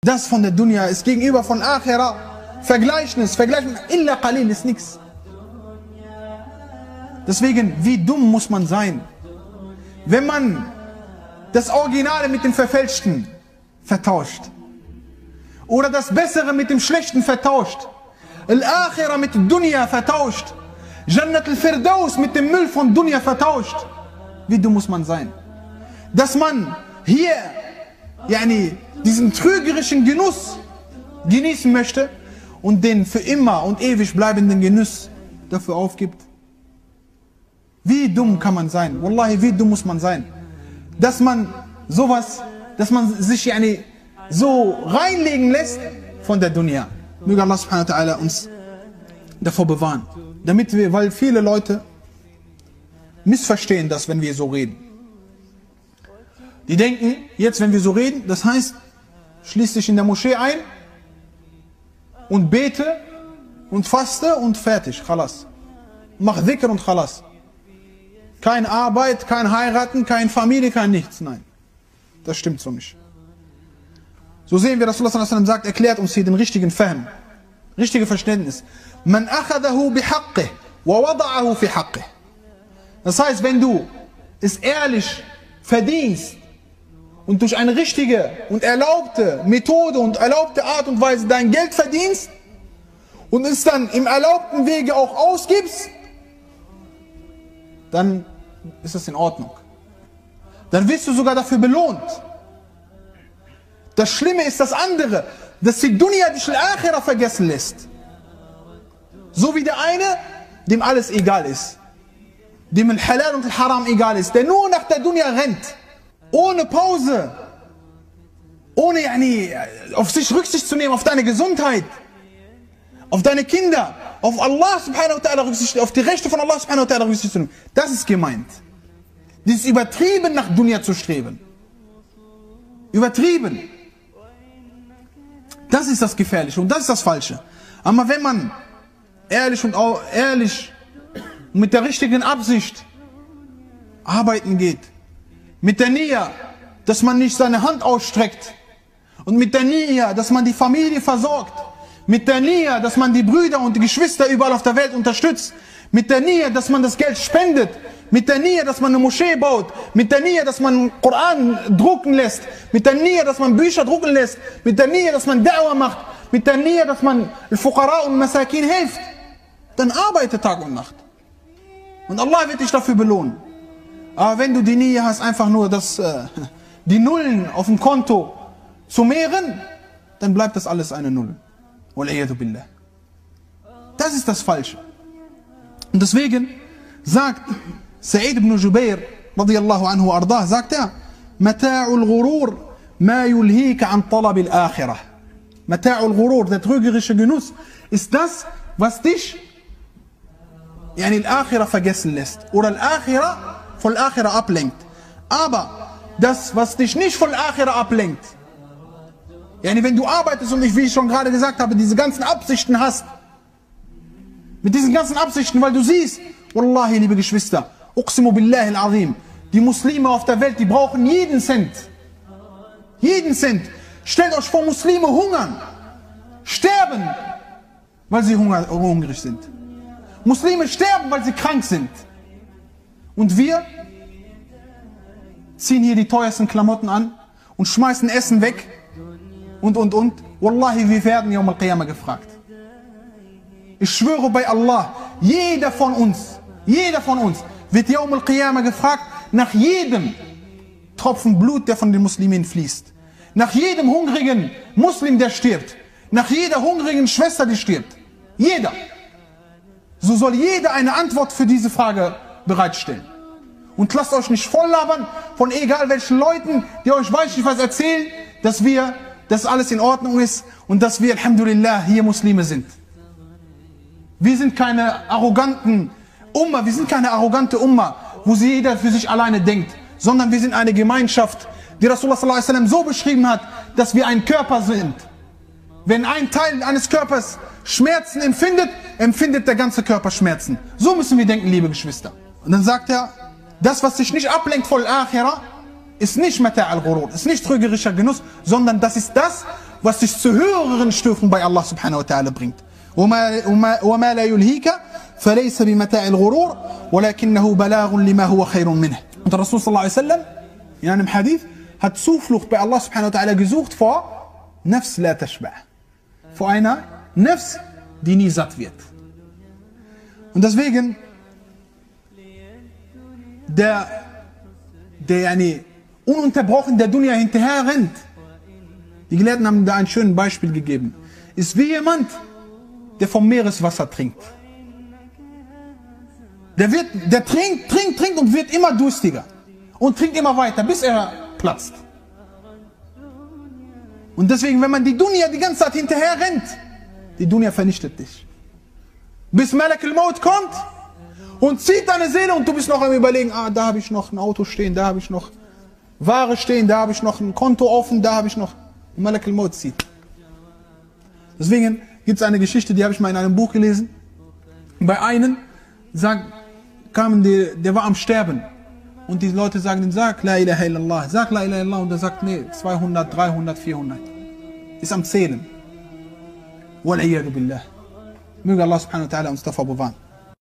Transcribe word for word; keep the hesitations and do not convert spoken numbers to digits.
Das von der Dunya ist gegenüber von Akhira Vergleichnis, Vergleichen, illa qalil ist nichts. Deswegen, wie dumm muss man sein, wenn man das Originale mit dem Verfälschten vertauscht. Oder das Bessere mit dem Schlechten vertauscht. Al-Akhira mit Dunya vertauscht. Jannat al-Firdaus mit dem Müll von Dunya vertauscht. Wie dumm muss man sein? Dass man hier yani, diesen trügerischen Genuss genießen möchte und den für immer und ewig bleibenden Genuss dafür aufgibt. Wie dumm kann man sein? Wallahi, wie dumm muss man sein? Dass man sowas, dass man sich yani, so reinlegen lässt von der Dunya. Möge Allah subhanahu wa ta'ala uns davor bewahren. Damit wir, weil viele Leute missverstehen das, wenn wir so reden. Die denken, jetzt wenn wir so reden, das heißt, schließ dich in der Moschee ein und bete und faste und fertig, khalas. Mach Dhikr und khalas. Keine Arbeit, kein Heiraten, keine Familie, kein nichts. Nein, das stimmt so nicht. So sehen wir, dass Rasulullah sallallahu alaihi wasallam sagt, erklärt uns hier den richtigen Fahm, richtige Verständnis. Man akhadahu bihaqqih wa wada'ahu fi haqqih. Das heißt, wenn du es ehrlich verdienst und durch eine richtige und erlaubte Methode und erlaubte Art und Weise dein Geld verdienst und es dann im erlaubten Wege auch ausgibst, dann ist das in Ordnung. Dann wirst du sogar dafür belohnt. Das Schlimme ist das andere, dass die Dunya dich al-Akhira vergessen lässt. So wie der eine, dem alles egal ist. Dem al-Halal und al-Haram egal ist. Der nur nach der Dunya rennt. Ohne Pause. Ohne yani, auf sich Rücksicht zu nehmen, auf deine Gesundheit. Auf deine Kinder. Auf Allah subhanahu wa ta'ala Rücksicht, auf die Rechte von Allah subhanahu wa ta'ala Rücksicht zu nehmen. Das ist gemeint. Dieses übertrieben nach Dunya zu streben. Übertrieben. Das ist das Gefährliche und das ist das Falsche. Aber wenn man ehrlich und auch ehrlich und mit der richtigen Absicht arbeiten geht, mit der Nia, dass man nicht seine Hand ausstreckt und mit der Nia, dass man die Familie versorgt, mit der Nia, dass man die Brüder und die Geschwister überall auf der Welt unterstützt, mit der Nia, dass man das Geld spendet, mit der Nia, dass man eine Moschee baut, mit der Nia, dass man einen Koran drucken lässt, mit der Nia, dass man Bücher drucken lässt, mit der Nia, dass man Da'wah macht, mit der Nia, dass man Al-Fuqara und Masakin hilft, dann arbeite Tag und Nacht. Und Allah wird dich dafür belohnen. Aber wenn du die Nia hast, einfach nur das, äh, die Nullen auf dem Konto zu mehren, dann bleibt das alles eine Null. Wal-iyadu billah. Das ist das Falsche. Und deswegen sagt Sa'id ibn Jubair radiyallahu anhu ardah, sagt er, Mata'ul Ghurur ma yulhika an talab al-Akhirah. Mata'ul Ghurur, der trügerische Genuss, ist das, was dich yani al-Akhirah vergessen lässt. Oder al-Akhirah von al-Akhirah ablenkt. Aber das, was dich nicht von al-Akhirah ablenkt, yani wenn du arbeitest und ich, wie ich schon gerade gesagt habe, diese ganzen Absichten hast, mit diesen ganzen Absichten, weil du siehst, Wallahi, liebe Geschwister, Uqsimu billahi al-Azim, die Muslime auf der Welt, die brauchen jeden Cent. Jeden Cent. Stellt euch vor, Muslime hungern, sterben, weil sie hunger, hungrig sind. Muslime sterben, weil sie krank sind. Und wir ziehen hier die teuersten Klamotten an und schmeißen Essen weg und, und, und. Wallahi, wir werden Yawm al-Qiyamah gefragt. Ich schwöre bei Allah, jeder von uns, jeder von uns wird Yawm al-Qiyamah gefragt nach jedem Tropfen Blut, der von den Muslimen fließt. Nach jedem hungrigen Muslim, der stirbt. Nach jeder hungrigen Schwester, die stirbt. Jeder. So soll jeder eine Antwort für diese Frage bereitstellen. Und lasst euch nicht voll labern von egal welchen Leuten, die euch weiß nicht was erzählen, dass wir, dass alles in Ordnung ist und dass wir, Alhamdulillah, hier Muslime sind. Wir sind keine arroganten Umma, wir sind keine arrogante Umma, wo jeder für sich alleine denkt, sondern wir sind eine Gemeinschaft, die Rasulullah sallallahu alaihi wasallam so beschrieben hat, dass wir ein Körper sind. Wenn ein Teil eines Körpers Schmerzen empfindet, empfindet der ganze Körper Schmerzen. So müssen wir denken, liebe Geschwister. Und dann sagt er, das, was sich nicht ablenkt von Akhira, ist nicht Mata' al-Ghurur, ist nicht trügerischer Genuss, sondern das ist das, was dich zu höheren Stufen bei Allah subhanahu wa ta'ala bringt. وَمَا لَا يُلْهِيكَ فَلَيْسَ بِمَتَاعِ الْغُرُورِ وَلَكِنَّهُ بَلَاغٌ لِمَا هُوَ خَيْرٌ مِنْهِ. Und der Rasul sallallahu alaihi wasallam in einem Hadith hat Zuflucht bei Allah subhanahu wa ta'ala gesucht vor Nafs la tashba', vor einer Nafs, die nie satt wird. Und deswegen, der, der yani, ununterbrochen der Dunya hinterher rennt, die Gelehrten haben da ein schönes Beispiel gegeben, ist wie jemand, der vom Meereswasser trinkt. Der, wird, der trinkt, trinkt, trinkt und wird immer durstiger. Und trinkt immer weiter, bis er platzt. Und deswegen, wenn man die Dunya die ganze Zeit hinterher rennt, die Dunya vernichtet dich. Bis Malak al-Maut kommt und zieht deine Seele und du bist noch am Überlegen, ah, da habe ich noch ein Auto stehen, da habe ich noch Ware stehen, da habe ich noch ein Konto offen, da habe ich noch... Und Malak al-Maut zieht. Deswegen gibt es eine Geschichte, die habe ich mal in einem Buch gelesen. Bei einem sagt, kamen die, der war am Sterben. Und die Leute sagen ihm, sag La ilaha illallah, sag La ilaha illallah. Und er sagt, nee, zweihundert, dreihundert, vierhundert. Ist am Zählen. Wal-iyadu billah. Möge Allah subhanahu wa ta'ala uns davor bewahren.